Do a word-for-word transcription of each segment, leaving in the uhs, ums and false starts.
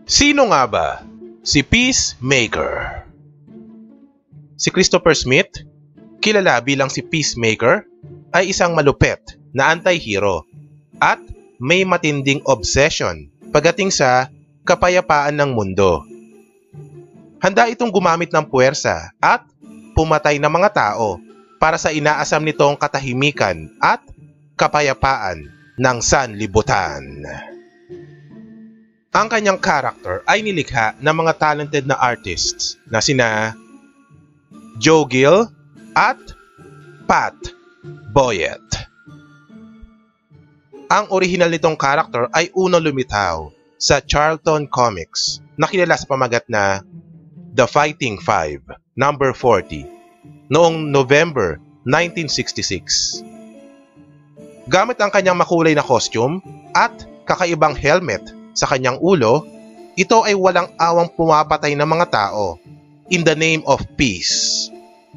Sino nga ba si Peacemaker? Si Christopher Smith, kilala bilang si Peacemaker, ay isang malupet na anti-hero at may matinding obsession pagdating sa kapayapaan ng mundo. Handa itong gumamit ng puwersa at pumatay ng mga tao para sa inaasam nitong katahimikan at kapayapaan ng sanlibutan. Ang kanyang character ay nilikha ng mga talented na artists na sina Joe Gill at Pat Boyett. Ang original nitong character ay unang lumitaw sa Charlton Comics na kilala sa pamagat na The Fighting Five, number forty, noong November nineteen sixty-six. Gamit ang kanyang makulay na costume at kakaibang helmet sa kanyang ulo, ito ay walang awang pumapatay ng mga tao in the name of peace.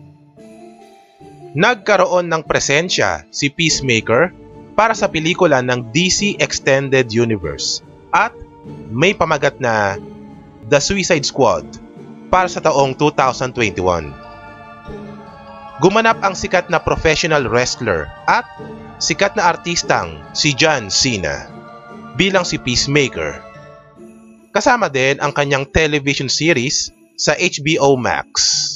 Nagkaroon ng presensya si Peacemaker para sa pelikula ng D C Extended Universe at may pamagat na The Suicide Squad para sa taong two thousand twenty-one. Gumanap ang sikat na professional wrestler at sikat na artistang si John Cena bilang si Peacemaker. Kasama din ang kanyang television series sa H B O Max.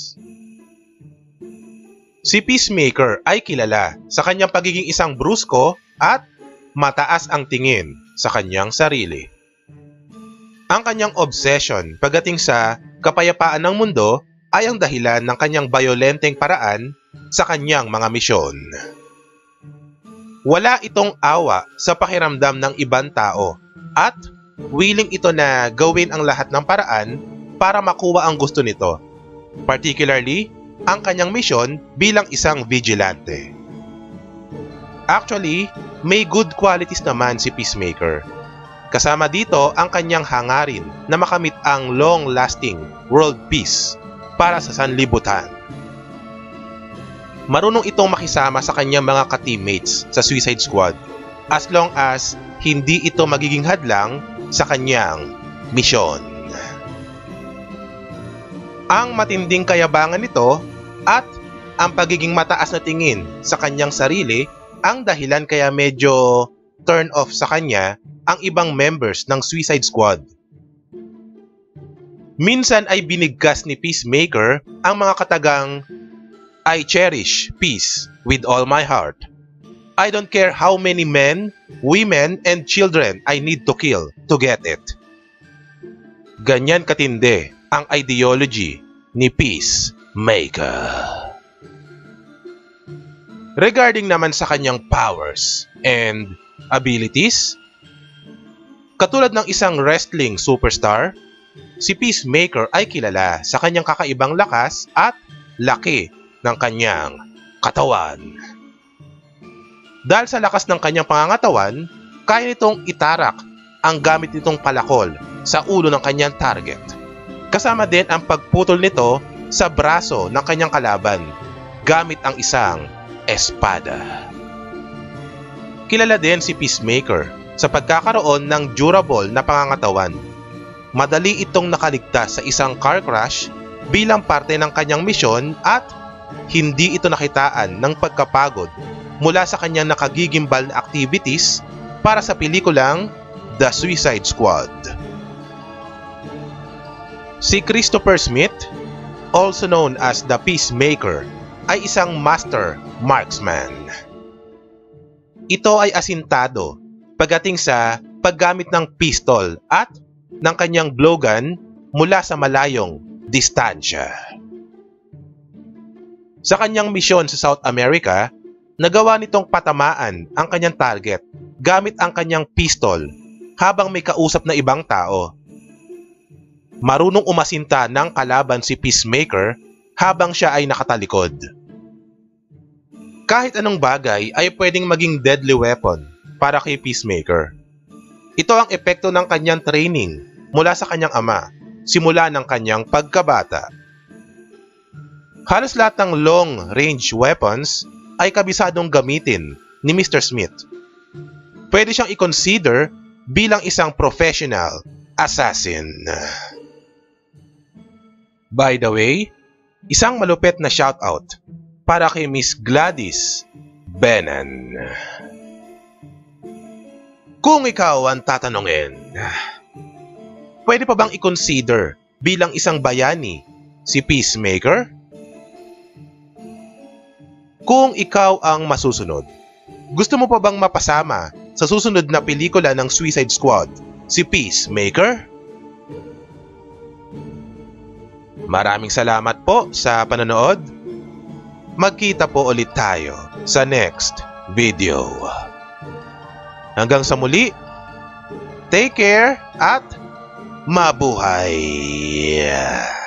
Si Peacemaker ay kilala sa kanyang pagiging isang brusko at mataas ang tingin sa kanyang sarili. Ang kanyang obsession pagdating sa kapayapaan ng mundo ay ang dahilan ng kanyang bayolenteng paraan sa kanyang mga misyon. Wala itong awa sa pakiramdam ng ibang tao at willing ito na gawin ang lahat ng paraan para makuha ang gusto nito, particularly ang kanyang misyon bilang isang vigilante. Actually, may good qualities naman si Peacemaker. Kasama dito ang kanyang hangarin na makamit ang long-lasting world peace para sa sanlibutan. Marunong itong makisama sa kanyang mga ka-teammates sa Suicide Squad as long as hindi ito magiging hadlang sa kanyang misyon. Ang matinding kayabangan nito at ang pagiging mataas na tingin sa kanyang sarili ang dahilan kaya medyo turn off sa kanya ang ibang members ng Suicide Squad. Minsan ay binigkas ni Peacemaker ang mga katagang I cherish peace with all my heart. I don't care how many men, women, and children I need to kill to get it. Ganyan katindi ang ideology ni Peacemaker. Regarding naman sa kanyang powers and abilities, katulad ng isang wrestling superstar, si Peacemaker ay kilala sa kanyang kakaibang lakas at laki ng kanyang katawan. Dahil sa lakas ng kanyang pangangatawan, kaya nitong itarak ang gamit nitong palakol sa ulo ng kanyang target. Kasama din ang pagputol nito sa braso ng kanyang kalaban gamit ang isang espada. Kilala din si Peacemaker sa pagkakaroon ng durable na pangangatawan. Madali itong nakaligtas sa isang car crash bilang parte ng kanyang misyon at hindi ito nakitaan ng pagkapagod mula sa kanyang nakagigimbal na activities para sa pelikulang The Suicide Squad. Si Christopher Smith, also known as the Peacemaker, ay isang master marksman. Ito ay asintado pagdating sa paggamit ng pistol at ng kanyang blowgun mula sa malayong distansya. Sa kanyang misyon sa South America, nagawa nitong patamaan ang kanyang target gamit ang kanyang pistol habang may kausap na ibang tao. Marunong umasinta ng kalaban si Peacemaker habang siya ay nakatalikod. Kahit anong bagay ay pwedeng maging deadly weapon para kay Peacemaker. Ito ang epekto ng kanyang training mula sa kanyang ama, simula ng kanyang pagkabata. Halos lahat ng long-range weapons ay kabisadong gamitin ni Mister Smith. Pwede siyang i-consider bilang isang professional assassin. By the way, isang malupit na shoutout para kay Miss Gladys Benan. Kung ikaw ang tatanungin, pwede pa bang i-consider bilang isang bayani si Peacemaker? Kung ikaw ang masusunod, gusto mo pa bang mapasama sa susunod na pelikula ng Suicide Squad si Peacemaker? Maraming salamat po sa panonood. Magkita po ulit tayo sa next video. Hanggang sa muli, take care at mabuhay!